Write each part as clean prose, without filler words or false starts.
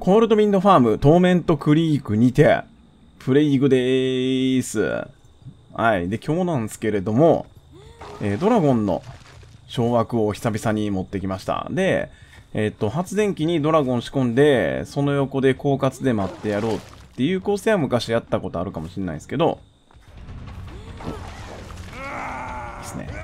コールドウィンドファーム、トーメントクリークにて、プレイグでーす。はい。で、今日なんですけれども、ドラゴンの掌握を久々に持ってきました。で、発電機にドラゴン仕込んで、その横で狡猾で待ってやろうっていう構成は昔やったことあるかもしれないですけど、ですね。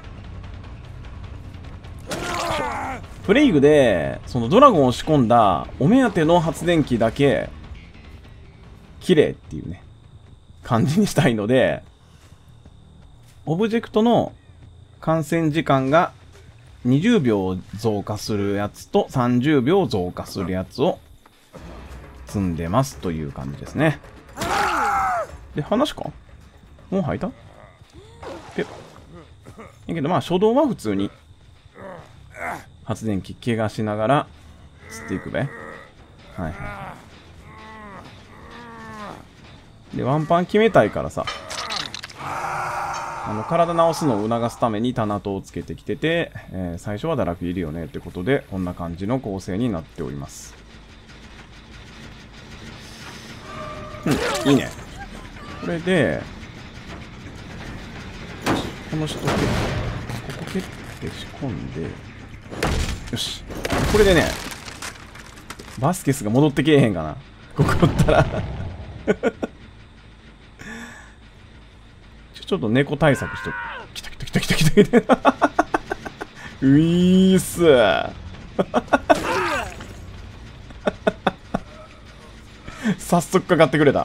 プレイグで、そのドラゴンを仕込んだお目当ての発電機だけ、綺麗っていうね、感じにしたいので、オブジェクトの感染時間が20秒増加するやつと30秒増加するやつを積んでますという感じですね。で、話かもう吐いたペッ。だけどまあ初動は普通に発電機怪我しながら吸っていくべ。はいはい。で、ワンパン決めたいからさ、体直すのを促すためにタナトをつけてきてて、最初は堕落いるよねってことで、こんな感じの構成になっております。うん、いいね。これで、この人ここ蹴って仕込んで、よし。これでね、バスケスが戻ってけえへんかな。ここおったらちょっと猫対策しとく。来た来た来た来た来た来た。ウィース。早速かかってくれた。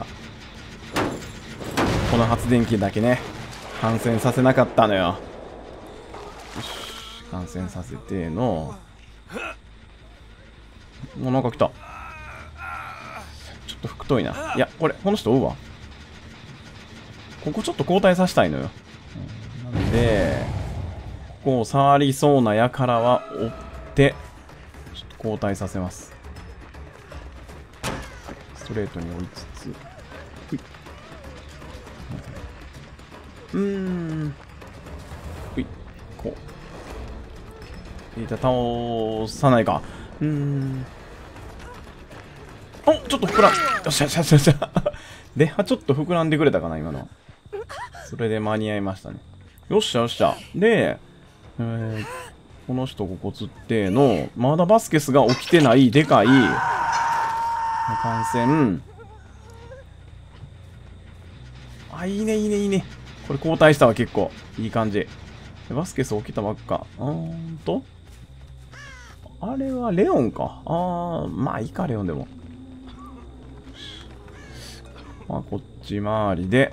この発電機だけね、感染させなかったのよ。よし、感染させての。もうなんか来た。ちょっと太いな。いや、これ、この人追うわ。ここちょっと交代させたいのよ。なんで、ここを触りそうなやからは追って、ちょっと交代させます。ストレートに追いつつ。ほい。こう。倒さないか。お、ちょっと膨らん。よっしゃよっしゃよっしゃよっしゃ。で、ちょっと膨らんでくれたかな、今の。それで間に合いましたね。よっしゃよっしゃ。で、この人ここ釣っての、まだバスケスが起きてないでかい感染。あ、いいねいいねいいね。これ交代したわ、結構。いい感じ。バスケス起きたばっか。あれはレオンか。まあいいか、レオンでも。まあこっち回りで。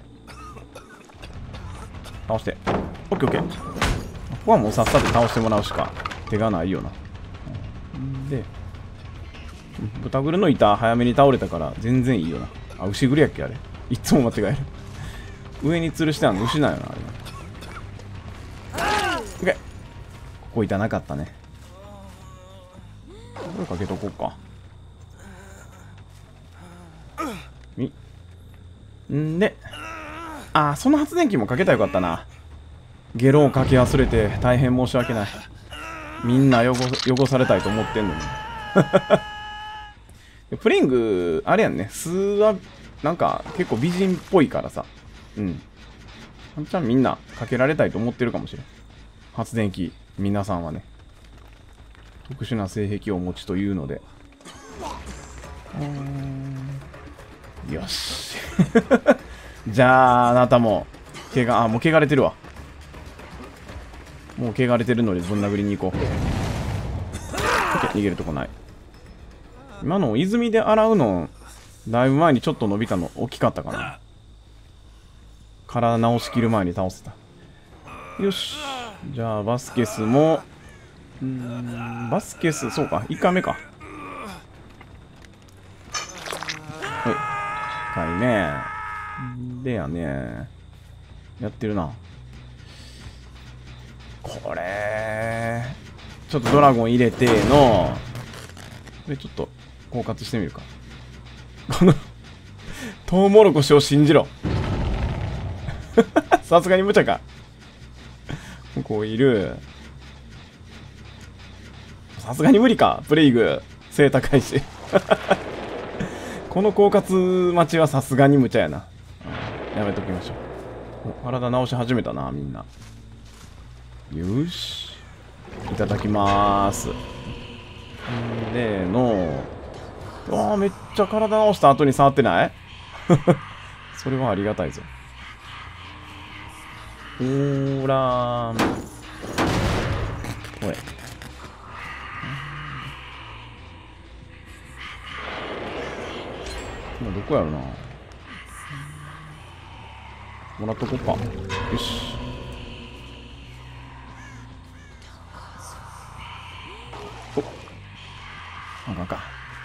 倒して。オッケーオッケー。ここはもうさっさと倒してもらうしか手がないよな。で、豚グルの板早めに倒れたから全然いいよな。あ、牛グルやっけあれ。いつも間違える。上に吊るしてあるの牛なんよな、あれ。オッケー。ここ板なかったね。これかけとこうか。んで、その発電機もかけたらよかったな。ゲロをかけ忘れて大変申し訳ない。みんな汚されたいと思ってんのに。プリング、あれやんね。素は、なんか結構美人っぽいからさ。うん。ワンちゃんみんなかけられたいと思ってるかもしれん。発電機、皆さんはね。特殊な性癖をお持ちというので。よし。じゃあ、あなたも、もう汚れてるわ。もう汚れてるのでぶん殴りに行こう。逃げるとこない。今の泉で洗うの、だいぶ前にちょっと伸びたの大きかったかな。体直しきる前に倒せた。よし。じゃあ、バスケスも、バスケス、そうか、1回目か。はい。1回目。でやね。やってるな。これ、ちょっとドラゴン入れての、これちょっと、狡猾してみるか。この、トウモロコシを信じろ。さすがに無茶か。ここいる。さすがに無理か。プレイグ、背高いし。 この狡猾待ちはさすがに無茶やな。やめときましょう。お、体直し始めたな、みんな。よし。いただきまーす。での、めっちゃ体直した後に触ってないそれはありがたいぞ。ほーらー。おい。今どこやろな。もらっとこうか。よし。おっ。あかんか。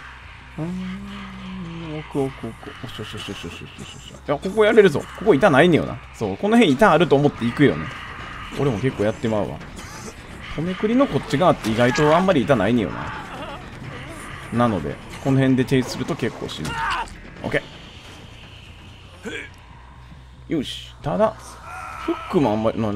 奥。おしょしょしょしょしょしょしょ。いや、ここやれるぞ。ここ板ないねよな。そう、この辺板あると思って行くよね。俺も結構やってまうわ。とめくりのこっち側って意外とあんまり板ないねよな。なので、この辺でチェイスすると結構死ぬ。オッケー。よし。ただ、フックもあんまり、こ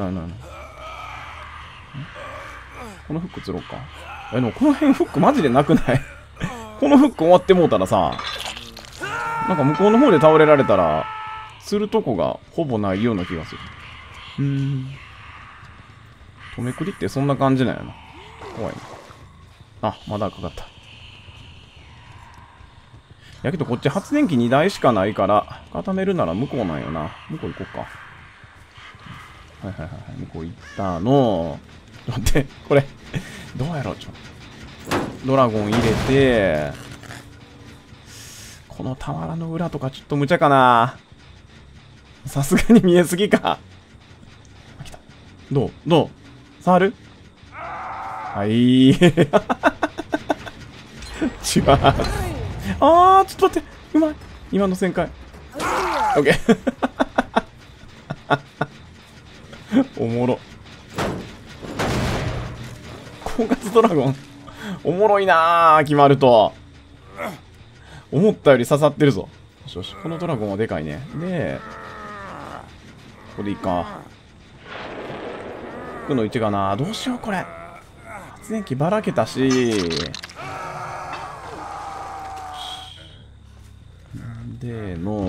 のフック釣ろうか。でもこの辺フックマジでなくないこのフック終わってもうたらさ、なんか向こうの方で倒れられたら、釣るとこがほぼないような気がする。とめくりってそんな感じなんやな。怖いな。あ、まだかかった。やけどこっち発電機2台しかないから、固めるなら向こうなんよな。向こう行こうか。はい。向こう行ったの。待って、これ、どうやろう、ドラゴン入れて、この俵の裏とかちょっと無茶かな。さすがに見えすぎか。来た。どう触る？はい。違う。ちょっと待って。うまい。今の旋回。オッケー。おもろ。狡猾ドラゴン。おもろいなー、決まると。思ったより刺さってるぞ。よしよし。このドラゴンはでかいね。で、ここでいいか。服の位置かな。どうしよう、これ。発電機ばらけたし。での、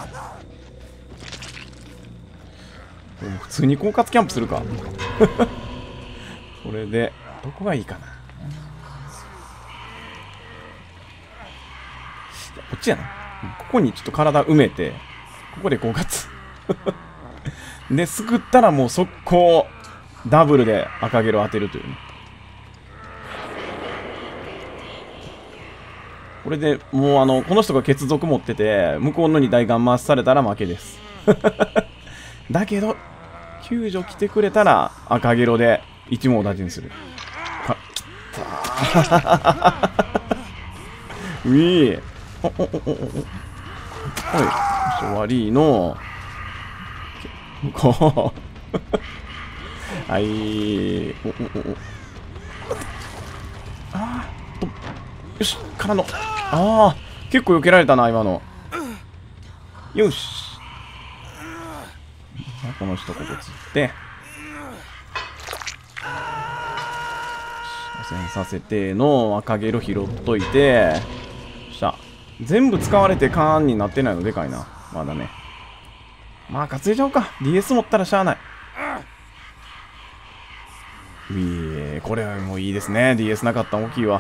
でも普通に狡猾キャンプするか。これで、どこがいいかな。こっちやな。ここにちょっと体埋めて、ここで狡猾。で、すくったらもう速攻、ダブルで赤ゲロ当てるというね。これでもうこの人が血族持ってて、向こうのに大ガン回しされたら負けです。だけど、救助来てくれたら赤ゲロで一網打尽する。うぃー。おい、終わりの。こう。はい。よし、からの。結構避けられたな、今の。よし。この人、ここ釣って。汚染させての赤ゲロ拾っといて。全部使われてカーンになってないのでかいな。まだね。まあ、担いじゃおうか。DS 持ったらしゃあない。これはもういいですね。DS なかったら大きいわ。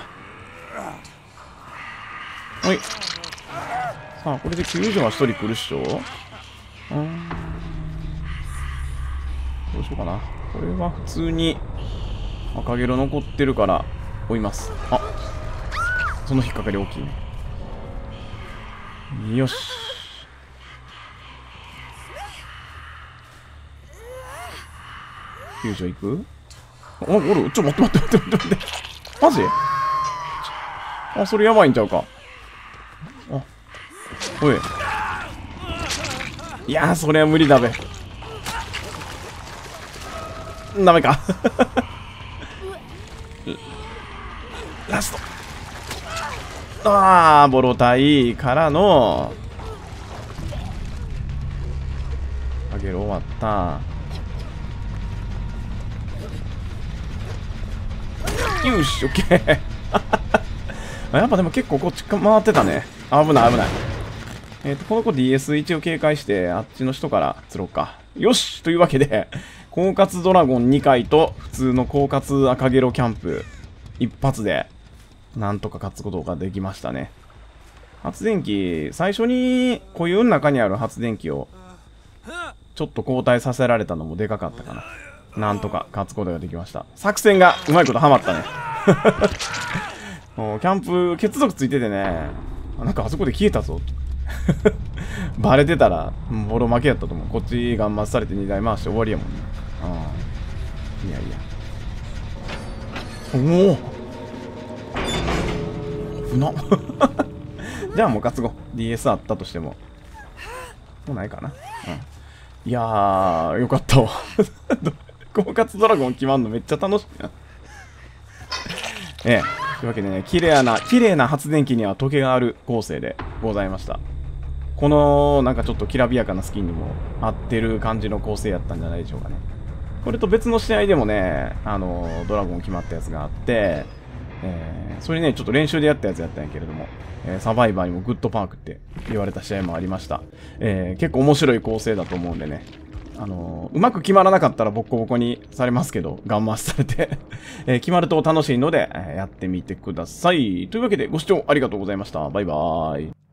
はい。さあ、これで救助は1人来るっしょ。どうしようかな。これは普通に赤ゲロ残ってるから追います。その引っかかり大きいね。よし。救助行く？おる？待って。マジ？それやばいんちゃうか。おい。いやー、それは無理だべ。ダメか。ラスト。ボロタイからのあげる終わった。よし、オッケー。やっぱでも結構こっち回ってたね。危ない。 この子 DS 一応警戒して、あっちの人から釣ろうか。よしというわけで、狡猾ドラゴン2回と、普通の狡猾赤ゲロキャンプ、一発で、なんとか勝つことができましたね。発電機、最初に固有の中にある発電機を、ちょっと交代させられたのもでかかったかな。なんとか勝つことができました。作戦がうまいことハマったね。もうキャンプ、結続ついててね、なんかあそこで消えたぞ。バレてたら、ボロ負けやったと思う。こっちガンマスされて2台回して終わりやもんね。いやいや。おお危なじゃあもう担ごう。DS あったとしても。もうないかな。いやー、よかったわ。狡猾ドラゴン決まんのめっちゃ楽しいな。というわけでね、綺麗な発電機には時計がある構成でございました。この、なんかちょっときらびやかなスキンにも合ってる感じの構成やったんじゃないでしょうかね。これと別の試合でもね、ドラゴン決まったやつがあって、それね、ちょっと練習でやったやつやったんやけれども、サバイバーにもグッドパークって言われた試合もありました。結構面白い構成だと思うんでね。うまく決まらなかったらボッコボコにされますけど、ガンマスされて決まると楽しいので、やってみてください。というわけでご視聴ありがとうございました。バイバーイ。